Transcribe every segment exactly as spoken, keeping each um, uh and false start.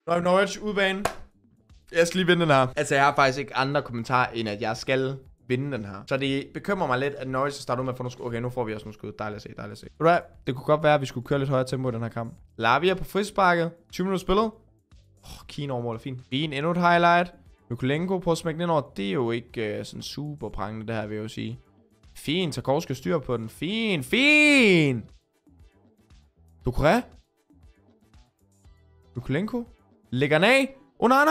Nå, Norwich udbane. Jeg skal lige vinde den her. Altså, jeg har faktisk ikke andre kommentarer, end at jeg skal vinde den her. Så det bekymrer mig lidt, at Norwich starter ud med at få nogle skud. Okay, nu får vi også nogle skud. Dejligt at se, dejligt at se. Ved du hvad? Det kunne godt være, at vi skulle køre lidt højere tempo i den her kamp. Lavia på frisparket. tyve minutter spillet. Åh, oh, Keane overmål er fint. Fint, endnu et highlight. Mykolenko på at smække den ind over. Det er jo ikke uh, sådan super prangende, det her, vil jeg jo sige. Fint, Tarkovski styr på den. Fint, fint. Ducouré. Mykolenko. Lægger den af. Onana.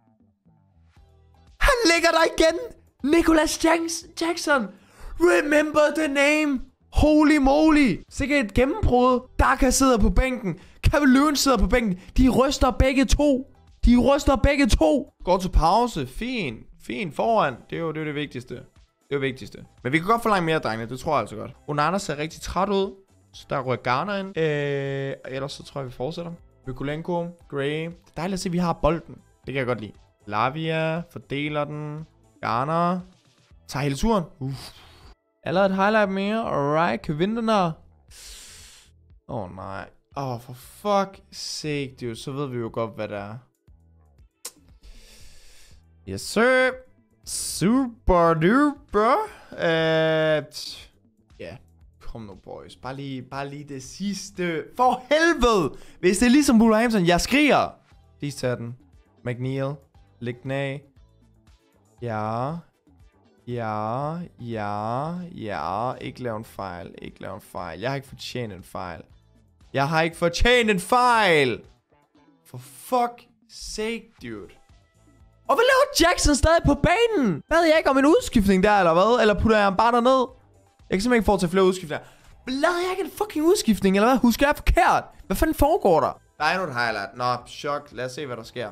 Han lægger der igen. Nicholas Jackson. Remember the name. Holy moly. Sikkert et gennembrud. Daka sidder på bænken. Cavalieren sidder på bænken. De ryster begge to. De ryster begge to. Går til pause. Fint. Fint foran. Det er jo det, er det vigtigste. Det er jo vigtigste. Men vi kan godt forlange mere, drengene. Det tror jeg altså godt. Onana ser rigtig træt ud. Så der rører Garner ind. Øh, ellers så tror jeg, vi fortsætter. Mykolenko. Gray. Det er dejligt at se, at vi har bolden. Det kan jeg godt lide. Lavia. Fordeler den. Garner. Tager hele turen. Uff. Allerede et highlight mere. Alright. Kan vi vinde den her? Åh oh, nej. Åh, oh, for fuck sake, dude. Så ved vi jo godt, hvad det er. Yes, sir. Super duper. Uh, ja. Yeah. Kom nu, boys. Bare lige, bare lige det sidste. For helvede! Hvis det er ligesom Wolverhampton, jeg skriger. Lige tager den. McNeil. Læg den af. Ja. Ja. Ja. Ja. Ikke lave en fejl. Ikke lave en fejl. Jeg har ikke fortjent en fejl. Jeg har ikke fortjent en fejl. For fuck sake, dude. Og hvad laver Jackson stadig på banen? Bad jeg ikke om en udskiftning der, eller hvad? Eller putter jeg ham bare derned? Jeg kan simpelthen ikke få til flere udskiftninger. Lavede jeg ikke en fucking udskiftning, eller hvad? Husker jeg forkert? Hvad fanden foregår der? Der er endnu et highlight. Nå, chok. Lad os se, hvad der sker.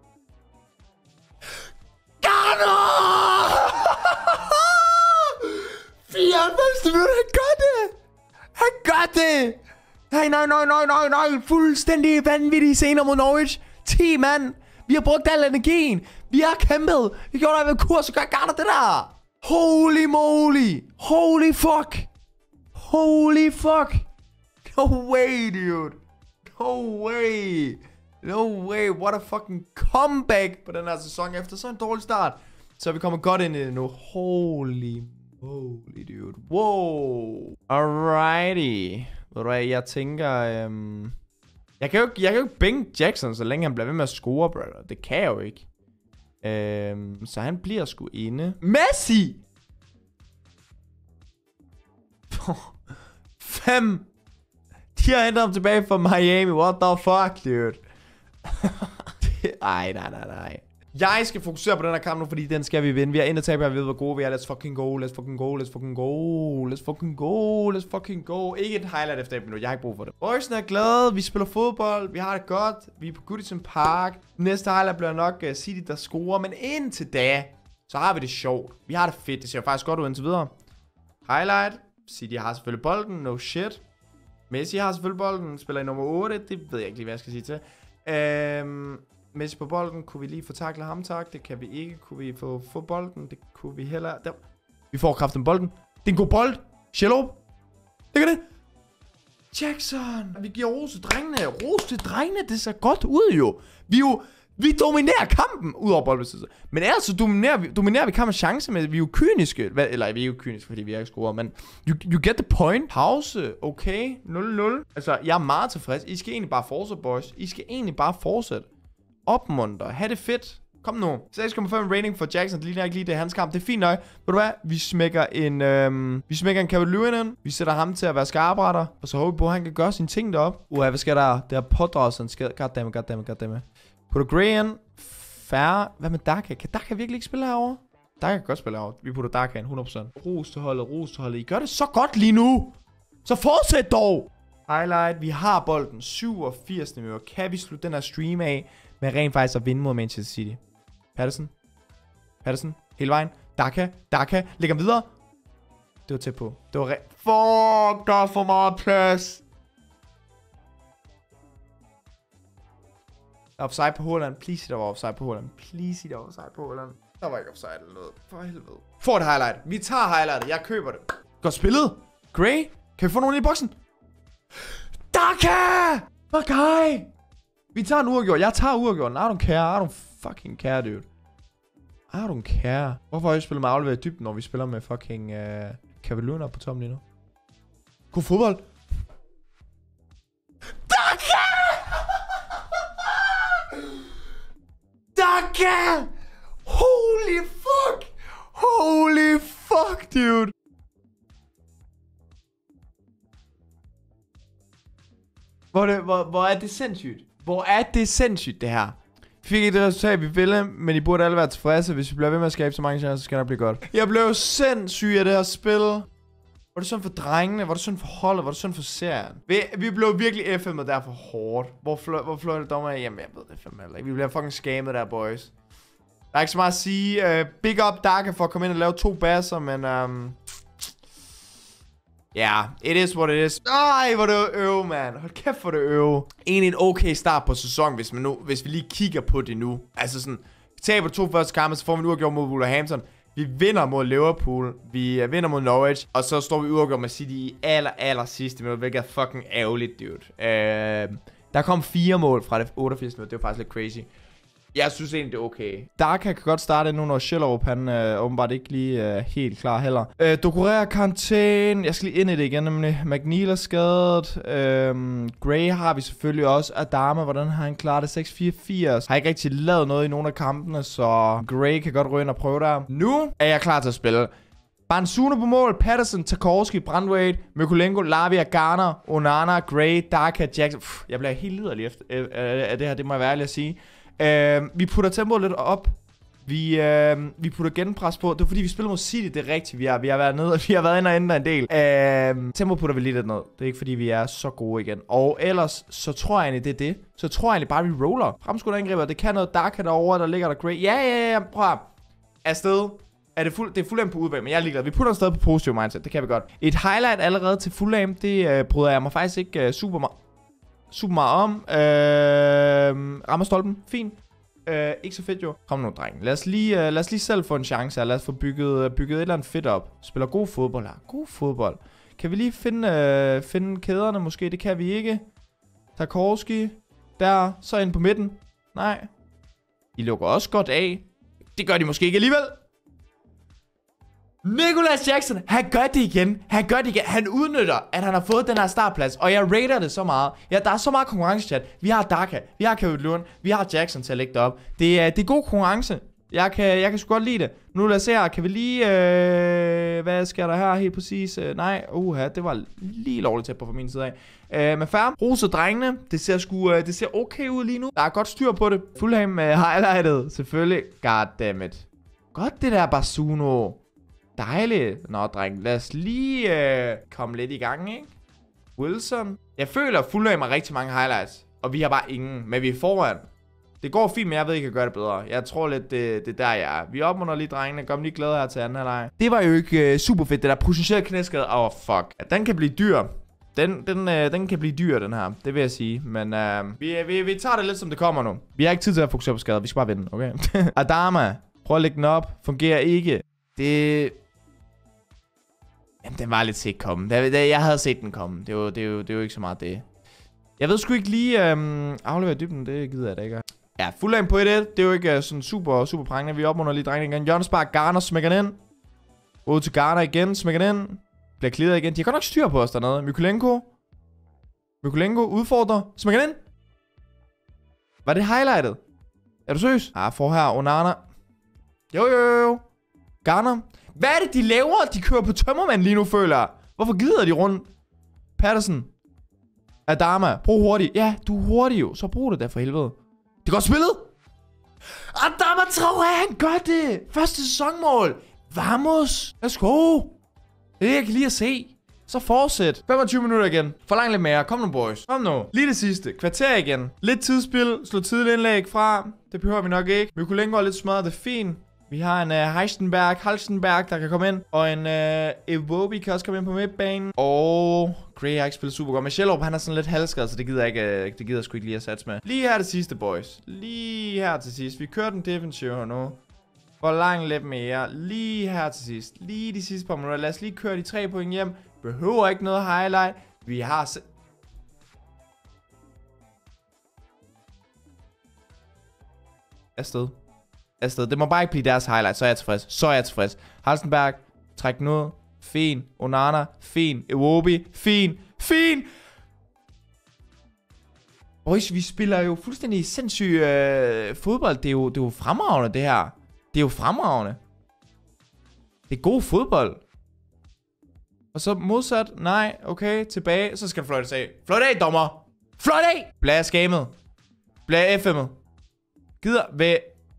Garner! fireoghalvfems minutter, han gør det! Han gør det! Nej, nej, nej, nej, nej, nej. Fuldstændig vanvittige scener mod Norwich. ti mand. Vi har brugt al energien. Vi har kæmpet. Vi gjorde der ved kurs, så gør Garner det der. Holy moly. Holy fuck. Holy fuck. No way, dude. No way. No way. What a fucking comeback på den her sæson efter så en dårlig start. Så er vi kommet godt ind i det nu. Holy moly, dude. Wow. Alrighty. Ved du hvad, jeg tænker... Øhm, jeg kan jo ikke, jeg kan jo ikke bænke Jackson, så længe han bliver ved med at score, brother. Det kan jeg jo ikke. Øhm, så han bliver sgu inde. Messi! Fem! De har hentet ham tilbage fra Miami. What the fuck, dude? Ej, nej, nej, nej. Jeg skal fokusere på den her kamp nu, fordi den skal vi vinde. Vi har intet tabt, jeg ved, hvor gode vi er. Let's fucking go, let's fucking go, let's fucking go, let's fucking go, let's fucking go. Ikke et highlight efter et minut, jeg har ikke brug for det. Boysene er glade, vi spiller fodbold, vi har det godt, vi er på Goodison Park. Næste highlight bliver nok uh, City, der scorer, men indtil da, så har vi det sjovt. Vi har det fedt, det ser faktisk godt ud indtil videre. Highlight, City har selvfølgelig bolden, no shit. Messi har selvfølgelig bolden, spiller i nummer otte, det ved jeg ikke lige, hvad jeg skal sige til. Øhm... Messi på bolden. Kunne vi lige få taklet ham, tak? Det kan vi ikke. Kunne vi få, få bolden? Det kunne vi heller... Der. Vi får kraften bolden. Det er en god bold. Shello. Det er det. Jackson. Vi giver ros til drengene. Ros til drengene. Det ser godt ud jo. Vi jo... Vi dominerer kampen ud over boldbesiddelse. Men ellers så dominerer vi, dominerer vi kampens chance med... Vi er jo kyniske. Eller vi er jo kyniske, fordi vi er ikke scorer. Men you, you get the point. Pause. Okay. nul nul. Altså, jeg er meget tilfreds. I skal egentlig bare fortsætte, boys. I skal egentlig bare fortsætte. Opmunter. Ha' det fedt. Kom nu. seks komma fem rating for Jackson. Det ligner ikke lige det hans kamp. Det er fint nok. Ved du hvad? Vi smækker en... Øhm, vi smækker en Cavalier ind. Vi sætter ham til at være skarpretter. Og så håber vi på, at han kan gøre sine ting derop. Uha, hvad sker der? Det har pådraget sig en skade. Goddammit, goddammit, goddammit. Putter Gray ind. Færre. Hvad med Daka? Kan Daka virkelig ikke spille herovre? Daka kan godt spille herovre. Vi putter Daka ind. hundrede procent. Ros til holdet. Ros til holdet. I gør det så godt lige nu. Så fortsæt dog. Highlight. Vi har bolden. syvogfirs minutter. Kan vi slutte den her stream af med rent faktisk at vinde mod Manchester City? Patterson. Patterson. Hele vejen. Daka. Daka. Lægger videre. Det var tæt på. Det var re... Fuck, der er for meget plads. Der er offside på Haaland. Please, der var offside på Haaland. Please, der var offside på Haaland. Der var ikke offside eller noget. For helvede. Få et highlight. Vi tager highlightet. Jeg køber det. Godt spillet. Gray. Kan vi få nogen i boksen? Daka! My guy! Vi tager en uafgjort. Jeg tager uafgjort. I don't care. I don't fucking care, dude. I don't care. Hvorfor har jeg spillet med afleveret i dybden, når vi spiller med fucking uh, Cavalier på toppen lige nu? God fodbold. Daka! Daka! Holy fuck! Holy fuck, dude! Hvor, det, hvor, hvor er det sindssygt? Hvor er det sindssygt, det her? Vi fik ikke det resultat, vi ville, men I burde alle være tilfredse. Hvis vi bliver ved med at skabe så mange chancer, så skal det blive godt. Jeg blev sindssyg af det her spil. Var det sådan for drengene? Var det sådan for holdet? Var det sådan for serien? Vi, vi blev virkelig F'et der for hårdt. Hvor, fløj, hvor fløj det dommer af? Jamen, jeg ved det fandme heller ikke. Vi bliver fucking scammet der, boys. Der er ikke så meget at sige. Uh, big up Daka for at komme ind og lave to basser, men... Um Ja, yeah, it is what it is. Ej, hvor det øve, man. Hold kæft, hvor det øve. Egentlig en okay start på sæsonen, hvis, man nu, hvis vi lige kigger på det nu. Altså sådan, vi taber to første kampe, så får vi en uafgjort mod Wolverhampton. Vi vinder mod Liverpool. Vi vinder mod Norwich. Og så står vi uafgjort med City i aller, aller sidste minut, hvilket er fucking ærgerligt, dude. Uh, der kom fire mål fra det otteogfirs minut. Det var faktisk lidt crazy. Jeg synes egentlig, det er okay. Daka kan godt starte nu, når Schellerup, han øh, åbenbart ikke lige er øh, helt klar heller. Øh, Doucouré karantæne. Jeg skal lige ind i det igen, nemlig. McNeil er skadet. Øh, Gray har vi selvfølgelig også. Adama, hvordan har han klaret det? seks fireogfirs. Har ikke rigtig lavet noget i nogle af kampene, så Gray kan godt ryge ind og prøve der. Nu er jeg klar til at spille. Bansuno på mål, Patterson, Tarkowski, Branthwaite, Mykolenko, Lavia, Garner, Onana, Gray, Daka, Jackson. Pff, jeg bliver helt liderlig efter øh, øh, af det her, det må jeg være ærlig at sige. Uh, vi putter tempoet lidt op. Vi, uh, vi putter genpres på. Det er fordi vi spiller mod City. Det er rigtigt. Vi har, vi har været nede, og vi har været inde og ændre en del. uh, Tempo putter vi lige lidt ned. Det er ikke fordi vi er så gode igen. Og ellers så tror jeg egentlig det er det. Så tror jeg egentlig bare vi roller. Fremskud angriber. Det kan noget. Dark derovre. Der ligger der Gray. Ja ja ja. Prøv at afsted. Er det fuld, det er Fulham på udbag, men jeg er ligeglad. Vi putter en sted på positiv mindset. Det kan vi godt. Et highlight allerede til Fulham. Det uh, bryder jeg mig faktisk ikke uh, super meget super meget om. Uh, rammer stolpen. Fint. Uh, ikke så fedt jo. Kom nu, dreng. Lad os lige, uh, lad os lige selv få en chance her. Lad os få bygget, bygget et eller andet fedt op. Spiller god fodbold her. God fodbold. Kan vi lige finde, uh, finde kæderne måske? Det kan vi ikke. Tarkowski. Der. Så ind på midten. Nej. I lukker også godt af. Det gør de måske ikke alligevel. Nicholas Jackson, han gør det igen. Han gør det igen. Han udnytter, at han har fået den her startplads. Og jeg rater det så meget. Ja, der er så meget konkurrence, chat. Vi har Daka, vi har Cavalier, vi har Jackson til at lægge det op. Det er, det er god konkurrence. Jeg kan, jeg kan sgu godt lide det. Nu lad os se her. Kan vi lige... Øh, hvad sker der her helt præcis? Øh, nej, uha, det var lige lovligt tæt på fra min side af. Øh, men færre. Rose drengene. Det ser sgu, øh, det ser okay ud lige nu. Der er godt styr på det. Fulham øh, highlightet. Selvfølgelig. Goddammit. Godt det der Basuno. Dejligt. Nå, dreng. Lad os lige øh, komme lidt i gang, ikke? Wilson. Jeg føler, at Fulham har rigtig mange highlights. Og vi har bare ingen. Men vi er foran. Det går fint, men jeg ved ikke, at gøre det bedre. Jeg tror lidt, det, det er der, jeg er. Vi opmunder lige drengene. Kom lige glade her til anden halvleg. Det var jo ikke uh, super fedt, det der potentielt knæskade. Åh, oh, fuck. Ja, den kan blive dyr. Den, den, uh, den kan blive dyr, den her. Det vil jeg sige. Men uh, vi, vi, vi tager det lidt, som det kommer nu. Vi har ikke tid til at fokusere på skader. Vi skal bare vinde, okay? Adama. Prøv at lægge den op. Fungerer ikke. Det... Jamen, den var lidt set komme. Jeg havde set den komme. Det er jo, det er jo, det er jo ikke så meget det. Jeg ved sgu ikke lige øhm, aflevere dybden. Det gider jeg da ikke. Ja, Fulham på et et. Det er jo ikke sådan super, super prangende. Vi opmunder lige drengene igen. Jørgen Spark, Garner smækker den ind. Ud til Garner igen. Smækker den ind. Bliver clearet igen. De har godt nok styr på os dernede. Mykolenko. Mykolenko udfordrer. Smækker den ind. Var det highlightet? Er du seriøs? Ah, for her. Onana. Jo, jo, jo. Garner. Hvad er det, de laver? De kører på tømmermand lige nu, føler jeg. Hvorfor gider de rundt? Patterson. Adama. Brug hurtigt. Ja, du er hurtig jo. Så brug det da for helvede. Det er godt spillet. Adama Traoré, han gør det. Første sæsonmål. Vamos. Let's go. Det er det, jeg kan lige at se. Så fortsæt. femogtyve minutter igen. Forlang lidt mere. Kom nu, boys. Kom nu. Lige det sidste. Kvarter igen. Lidt tidsspil. Slå tidligt indlæg fra. Det behøver vi nok ikke. Mykolenko er lidt smadret. Det er fint. Vi har en uh, Heistenberg, Halstenberg, der kan komme ind. Og en uh, Iwobi kan også komme ind på midtbanen. Og Gray har ikke spillet super godt. Men Schellerup, han er sådan lidt halvskadet, så det gider jeg ikke, uh, det gider jeg sgu ikke lige at satse med. Lige her det sidste, boys. Lige her til sidst. Vi kører den defensive her nu. Forlang lidt mere. Lige her til sidst. Lige de sidste par minutter. Lad os lige køre de tre point hjem. Behøver ikke noget highlight. Vi har... Afsted. Afsted. Det må bare ikke blive deres highlight. Så er jeg tilfreds. Så er jeg tilfreds. Halstenberg. Træk den ud. Fin. Onana. Fin. Iwobi. Fin. Fin. Boys, vi spiller jo fuldstændig sindssyg øh, fodbold. Det er, jo, det er jo fremragende, det her. Det er jo fremragende. Det er god fodbold. Og så modsat. Nej, okay. Tilbage. Så skal du fløjte af. Fløjte af, dommer. Fløjte af. Blære skamet. Blære F M'et. Gider ved...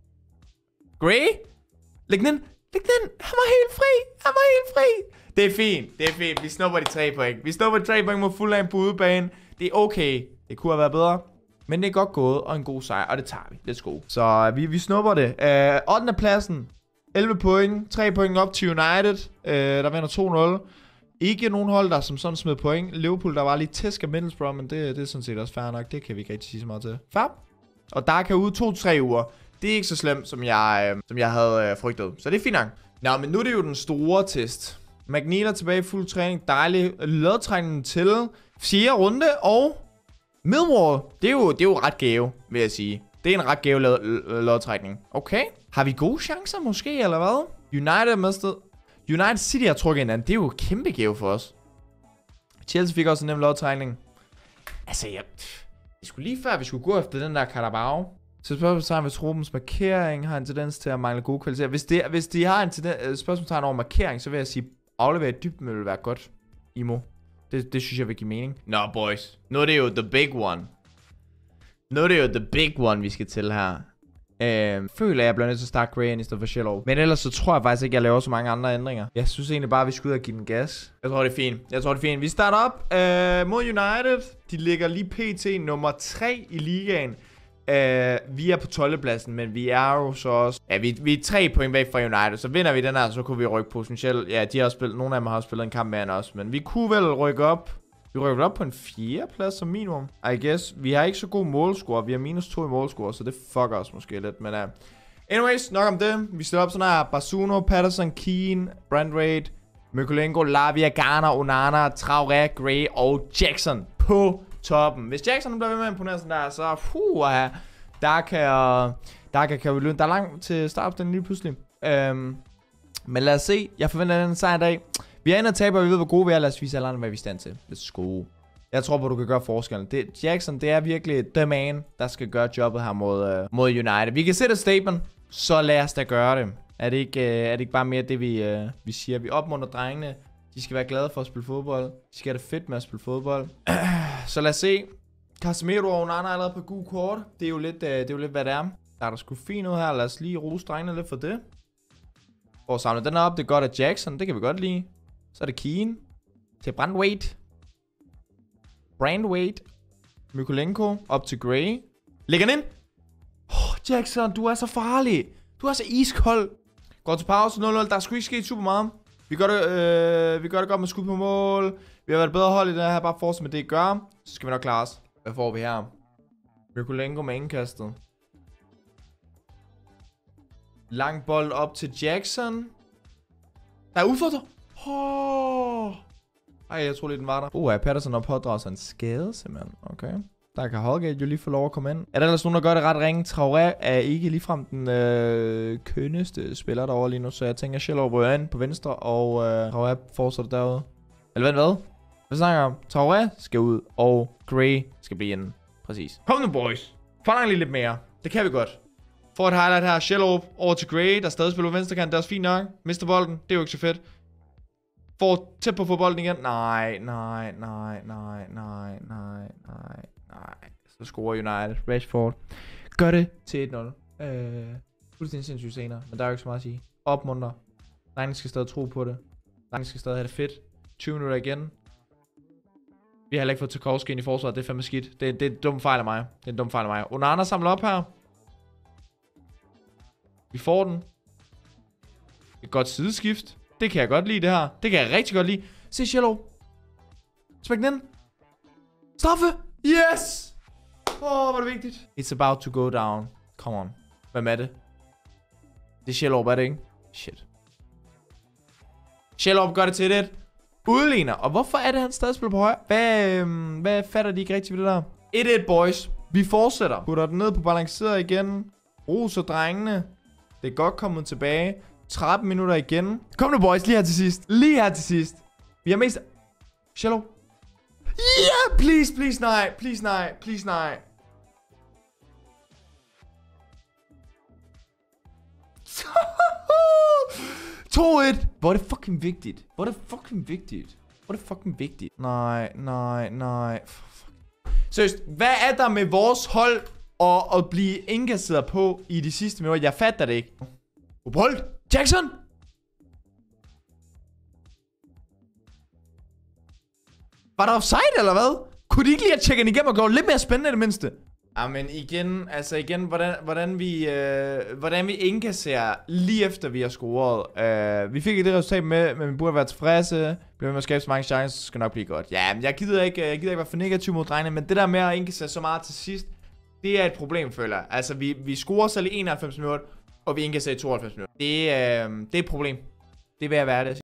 Gray? Læg den ind. Læg den ind. Han var helt fri. Han var helt fri. Det er fint. Det er fint. Vi snupper de tre point. Vi snupper de tre point mod Fulham på udebane. Det er okay. Det kunne have været bedre. Men det er godt gået. Og en god sejr. Og det tager vi. Let's go. Så vi, vi snupper det. Uh, ottende pladsen. elleve point. tre point op til United. Uh, der vinder to nul. Ikke nogen hold, der som sådan smed point. Liverpool, der var lige tæsk af Middlesbrough. Men det, det er sådan set også fair nok. Det kan vi ikke rigtig sige så meget til. Fair. Og der kan ud to til tre uger. Det er ikke så slemt, som jeg, øh, som jeg havde øh, frygtet. Så det er fint nok. Nå, men nu er det jo den store test. McNeil er tilbage i fuld træning. Dejlig lodtrækning til fjerde runde. Og Millwall. Det er jo, det er jo ret gave, vil jeg sige. Det er en ret gave lodtrækning. Okay. Har vi gode chancer måske, eller hvad? United mistet. United City har trukket hinanden. Det er jo et kæmpe gave for os. Chelsea fik også en nem lodtrækning. Altså, jeg... Det skulle lige før, vi skulle gå efter den der Carabao. Så spørgsmålstegn ved truppens markering har en tendens til at mangle gode kvaliteter. Hvis, det, hvis de har en tendens, spørgsmålstegn over markering, så vil jeg sige, aflevere i dybden vil være godt. Imo. Det, det synes jeg vil give mening. Nå, no, boys. Nu er det jo the big one. Nu er det jo the big one, vi skal til her. Øh, føler jeg bliver nødt til at starte Gray i stedet for Shellow. Men ellers så tror jeg faktisk ikke, jeg laver så mange andre ændringer. Jeg synes egentlig bare, at vi skal ud og give den gas. Jeg tror, det er fint. Jeg tror, det er fint. Vi starter op øh, mod United. De ligger lige pt. Nummer tre i ligaen. Uh, vi er på tolvte pladsen, men vi er jo så også... Ja, vi, vi er tre point væk fra United. Så vinder vi den her, så kunne vi rykke potentielt. Ja, de har spillet, nogle af dem har spillet en kamp med os. Men vi kunne vel rykke op. Vi rykker op på en fjerde plads som minimum, I guess. Vi har ikke så god målscore. Vi har minus to i målscore, så det fucker os måske lidt. Men uh, anyways, nok om det. Vi stiller op sådan her. Basuno, Patterson, Keane, Brandrate, Mykolenko, Lavia, Garner, Onana, Traoré, Gray og Jackson på toppen. Hvis Jackson bliver ved med at imponere sådan der, så puh, der kan der kan kan vi løbe. Der er langt til startopstillingen lige pludselig. Øhm, men lad os se. Jeg forventer den sejr i dag. Vi er inde og taber, og vi ved, hvor gode vi er. Lad os vise alle andre, hvad vi er stand til. Let's go. Jeg tror på, du kan gøre forskellen. Det, Jackson, det er virkelig the man, der skal gøre jobbet her mod, uh, mod United. Vi kan sætte et statement, så lad os da gøre det. Er det ikke, uh, er det ikke bare mere det, vi, uh, vi siger? Vi opmuntrer drengene. De skal være glade for at spille fodbold. De skal have det fedt med at spille fodbold. Så lad os se. Casemiro og Onana er allerede på gul kort. Det er jo lidt, uh, det er jo lidt hvad det er. Der er der sgu fint ud her. Lad os lige rose drengene lidt for det. Og samle den op. Det er godt af Jackson. Det kan vi godt lide. Så er det Keane. Til Brandrate. Brandrate. Mykolenko. Op til Gray. Lægger den ind. Oh, Jackson, du er så farlig. Du er så iskold. Går til pause. nul nul. Der er sgu ikke sket super meget. Vi gør det, øh, vi gør det godt med skud på mål. Vi har været bedre hold i det her. Bare fortsæt med det, I gør. Så skal vi nok klare os. Hvad får vi her? Mykolenko med indkastet. Lang bold op til Jackson. Der er udfordret. Oh. Ej, jeg tror lige, den var der. Uh, er Patterson og pådrager sig en skade, simpelthen. Okay. Der kan Holgate jo lige få lov at komme ind. Er der ellers nogen, der gør det ret ringe? Traoré er ikke ligefrem den øh, kønneste spiller derovre lige nu. Så jeg tænker, Shellow ryger ind på venstre, og øh, Traoré fortsætter derude. Eller vent, hvad? Hvad snakker jeg om? Traoré skal ud, og Gray skal blive inde. Præcis. Kom nu, boys. Forlang lige lidt mere. Det kan vi godt. Får et highlight her. Shellow over til Gray, der stadig spiller på venstrekant. Det er også fint nok. Mister bolden. Det er jo ikke så fedt. Får tæt på at få bolden igen. Nej, nej, nej, nej, nej, nej, nej, nej. Så scorer United. Rashford gør det til et nul. Øh, fuldstændig sindssygt senere. Men der er jo ikke så meget at sige. Opmunter. Drengene skal stadig tro på det. Drengene skal stadig have det fedt. tyve minutter igen. Vi har heller ikke fået Tarkowski ind i forsvaret. Det er fandme skidt. Det, det er en dum fejl af mig. Det er en dum fejl af mig. Onana samler op her. Vi får den. Et godt sideskift. Det kan jeg godt lide, det her. Det kan jeg rigtig godt lide. Se Shellow. Smæk den ind. Straffe. Yes! Åh, oh, hvor er det vigtigt. It's about to go down. Come on. Hvem er det? Det er Shellow, er det ikke? Shit. Shellow gør det til et. Udligner. Og hvorfor er det, han stadig spiller på højre? Hvad, øhm, hvad fatter de ikke rigtig ved det der? et et, boys. Vi fortsætter. Putter den ned på balanceret igen. Ro så, drengene. Det er godt kommet tilbage. tretten minutter igen. Kom nu, boys. Lige her til sidst. Lige her til sidst. Vi har mest... Shallow. Yeah, please, please, nej. Please, nej. Please, nej. to et. Hvor er det fucking vigtigt. Hvor er det fucking vigtigt. Hvor er det fucking vigtigt. Nej, nej, nej. Seriøst, hvad er der med vores hold og at blive indkasseret på i de sidste minutter? Jeg fatter det ikke. Bold. Jackson. Var der offside eller hvad? Kunne de ikke lige have tjekket den igennem og gjort lidt mere spændende i det mindste? Ja, men igen, altså igen, hvordan, hvordan vi, øh, hvordan vi indkasserer lige efter vi har scoret. Øh, vi fik ikke det resultat med, men vi burde være tilfredse. Bliver med at skabe så mange chancer, så skal nok blive godt. Ja, men jeg gider ikke, jeg gider ikke være for negativ mod drengene, men det der med at indkassere så meget til sidst, det er et problem, føler jeg. Altså, vi, vi scorer selv i enoghalvfems minutter, og vi indkasserer i tooghalvfems minutter. Det, øh, det er et problem. Det vil jeg være det.